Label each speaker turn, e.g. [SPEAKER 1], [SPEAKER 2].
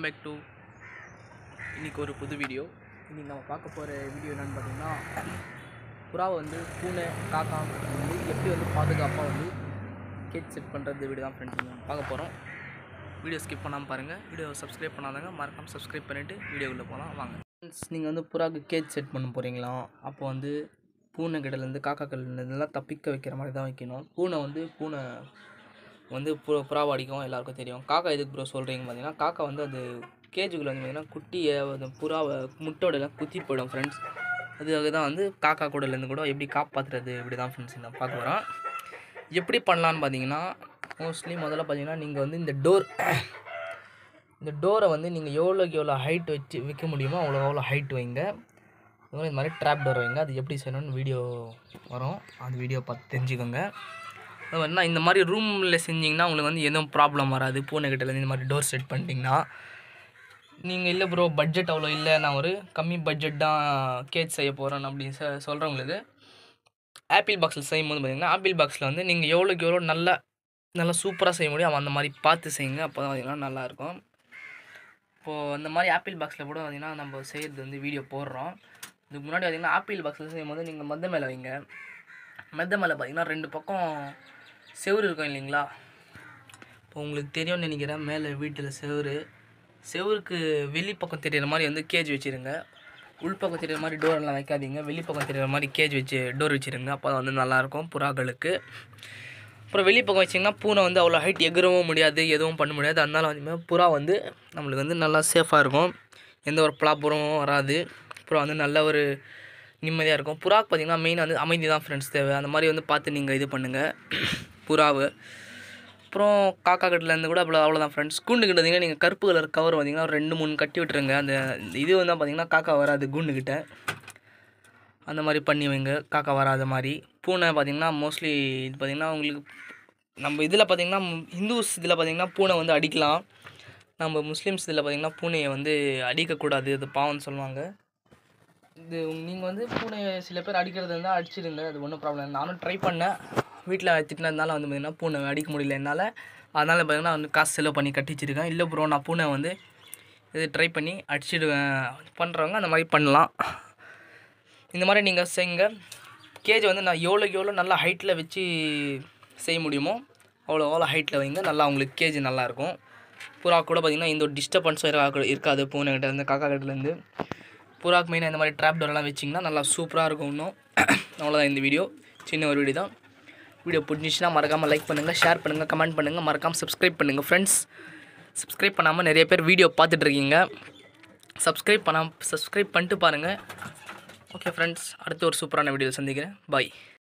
[SPEAKER 1] Welcome back to இன்றைக்கி ஒரு புது வீடியோ. இன்றைக்கி நம்ம பார்க்க போகிற வீடியோ என்னென்னு பார்த்தீங்கன்னா, புறாவை வந்து பூனை காக்கா வந்து எப்படி வந்து பாதுகாப்பாக வந்து கேஜ் செட் பண்ணுறது வீடியோ தான் ஃப்ரெண்ட்ஸ் நம்ம பார்க்க போகிறோம். வீடியோ ஸ்கிப் பண்ணாமல் பாருங்கள். வீடியோ சப்ஸ்கிரைப் பண்ணாதாங்க மறக்காமல் சப்ஸ்கிரைப் பண்ணிவிட்டு வீடியோக்குள்ளே போகலாம் வாங்க. ஃப்ரெண்ட்ஸ், நீங்கள் வந்து புறாவுக்கு கேஜ் செட் பண்ண போகிறீங்களா? அப்போ வந்து பூனை கிட்டலேருந்து காக்கா கிட்டலேருந்துலாம் தப்பிக்க வைக்கிற மாதிரி தான் வைக்கணும். பூனை வந்து புறாவை அடிக்கும், எல்லாருக்கும் தெரியும். காக்கா எதுக்கு ப்ரோ சொல்கிறீங்க பார்த்தீங்கன்னா, காக்கா வந்து அது கேஜுக்குள்ளே வந்து பார்த்திங்கன்னா குட்டியை அந்த புறாவை முட்டோடலாம் குத்தி போயிடும் ஃப்ரெண்ட்ஸ். அதுக்காக தான் வந்து காக்கா கூடலேருந்து கூட எப்படி காப்பாற்றுறது இப்படி தான் ஃப்ரெண்ட்ஸ் நான் பார்க்க போகிறோம். எப்படி பண்ணலான்னு பார்த்தீங்கன்னா, மோஸ்ட்லி முதல்ல பார்த்தீங்கன்னா நீங்கள் வந்து இந்த டோரை வந்து நீங்கள் எவ்வளோக்கு எவ்வளோ ஹைட் வச்சு வைக்க முடியுமோ அவ்வளோ ஹைட் வைங்க. இந்த மாதிரி ட்ராப் டோர் வைங்க. அது எப்படி செய்யணும்னு வீடியோ வரும், அந்த வீடியோ பார்த்து தெரிஞ்சுக்கோங்க. என்ன இந்த மாதிரி ரூமில் செஞ்சிங்கன்னா உங்களுக்கு வந்து எதுவும் ப்ராப்ளம் வராது. பூனைக்கிட்டேருந்து இந்த மாதிரி டோர் செட் பண்ணிட்டீங்கன்னா, நீங்கள் இல்லை ப்ரோ பட்ஜெட் அவ்வளோ இல்லை, நான் ஒரு கம்மி பட்ஜெட் தான் கேஜ் செய்ய போகிறேன் அப்படின்னு சொல்கிறவங்களுக்கு ஆப்பிள் பாக்ஸில் செய்யும்போது பார்த்திங்கன்னா, ஆப்பிள் பாக்ஸில் வந்து நீங்கள் எவ்வளோக்கு எவ்வளோ நல்லா சூப்பராக செய்ய முடியும் அந்த மாதிரி பார்த்து செய்யுங்க. அப்போ தான் பார்த்திங்கன்னா நல்லாயிருக்கும். இப்போது அந்த மாதிரி ஆப்பிள் பாக்ஸில் கூட பார்த்திங்கன்னா நம்ம செய்கிறது வந்து வீடியோ போடுறோம். இதுக்கு முன்னாடி பார்த்திங்கன்னா ஆப்பிள் பாக்ஸில் செய்யும்போது நீங்கள் மெத்த மேலே வைங்க. மெத்த மேலே பார்த்திங்கன்னா 2 பக்கம் செவுரு இருக்கும் இல்லைங்களா? இப்போ உங்களுக்கு தெரியும்னு நினைக்கிறேன். மேலே வீட்டில் செவுருக்கு வெளிப்பக்கம் தெரிகிற மாதிரி வந்து கேஜ் வச்சுருங்க. உள்பக்கம் தெரிகிற மாதிரி டோரெல்லாம் வைக்காதீங்க. வெளிப்பக்கம் தெரிகிற மாதிரி கேஜ் வச்சு டோர் வச்சுருங்க. அப்போ தான் வந்து நல்லாயிருக்கும் புறாக்களுக்கு. அப்புறம் வெளிப்பக்கம் வச்சிங்கன்னா பூனை வந்து அவ்வளோ ஹைட் எகிறவும் முடியாது, எதுவும் பண்ண முடியாது. அதனால வந்து புறா வந்து நம்மளுக்கு வந்து நல்லா சேஃபாக இருக்கும், எந்த ஒரு ப்ராப்ளமும் வராது. அப்புறம் வந்து நல்ல ஒரு நிம்மதியாக இருக்கும். புறாக்கு பார்த்திங்கன்னா மெயின் வந்து அமைதி தான் ஃப்ரெண்ட்ஸ் தேவை. அந்த மாதிரி வந்து பார்த்து நீங்கள் இது பண்ணுங்கள் புறாவை. அப்புறம் காக்கா கட்டிலேருந்து கூட அவ்வளோதான் ஃப்ரெண்ட்ஸ். கூண்டுக்கிட்ட பார்த்திங்கன்னா நீங்கள் கருப்பு கலர் கவர் பார்த்திங்கன்னா ஒரு 2-3 கட்டி விட்டுருங்க. அந்த இது வந்து பார்த்திங்கன்னா காக்கா வராது கூண்டுக்கிட்ட. அந்த மாதிரி பண்ணி வைங்க, காக்கா வராத மாதிரி. பூனை பார்த்திங்கன்னா மோஸ்ட்லி இது பார்த்திங்கன்னா உங்களுக்கு நம்ம இதில் பார்த்திங்கன்னா ஹிந்துஸ் இதில் பார்த்திங்கன்னா பூனை வந்து அடிக்கலாம். நம்ம முஸ்லீம்ஸ் இதில் பார்த்திங்கன்னா பூனையை வந்து அடிக்கக்கூடாது, அது பாவம்னு சொல்லுவாங்க. இது நீங்கள் வந்து பூனையை சில பேர் அடிக்கிறது இருந்தால் அடிச்சிடுங்க, அது ஒன்றும் ப்ராப்ளம் இல்லை. நானும் ட்ரை பண்ணேன், வீட்டில் திட்டினதுனால வந்து பார்த்திங்கன்னா பூனை அடிக்க முடியல என்னால். அதனால் பார்த்திங்கன்னா வந்து காசு செலவு பண்ணி கட்டிச்சிருக்கேன். இல்லை ப்ரோ நான் பூனை வந்து இது ட்ரை பண்ணி அடிச்சிடுவேன் பண்ணுறவங்க அந்த மாதிரி பண்ணலாம். இந்த மாதிரி நீங்கள் செய்யுங்க. கேஜ் வந்து நான் எவ்வளோக்கு எவ்வளோ நல்லா ஹைட்டில் வச்சு செய்ய முடியுமோ அவ்வளோ ஹைட்டில் வைங்க. நல்லா உங்களுக்கு கேஜ் நல்லாயிருக்கும். புறா கூட பார்த்திங்கன்னா எந்த ஒரு டிஸ்டர்பன்ஸும் இருக்காது. பூனைக்கிட்டேருந்து காக்கா கிட்டேருந்து புறாக்கு மெயினாக இந்த மாதிரி ட்ராப் டோரெல்லாம் வச்சிங்கன்னா நல்லா சூப்பராக இருக்கும். இன்னும் அவ்வளோதான் இந்த வீடியோ, சின்ன ஒரு வீடியோ தான். வீடியோ பிடிச்சிச்சின்னா மறக்காமல் லைக் பண்ணுங்கள், ஷேர் பண்ணுங்கள், கமெண்ட் பண்ணுங்கள், மறக்காமல் சப்ஸ்கிரைப் பண்ணுங்கள் ஃப்ரெண்ட்ஸ். சப்ஸ்கிரைப் பண்ணாமல் நிறைய பேர் வீடியோ பார்த்துட்ருக்கீங்க. சப்ஸ்கிரைப் பண்ணிட்டு பாருங்கள். ஓகே ஃப்ரெண்ட்ஸ், அடுத்து ஒரு சூப்பரான வீடியோ சந்திக்கிறேன். பாய்.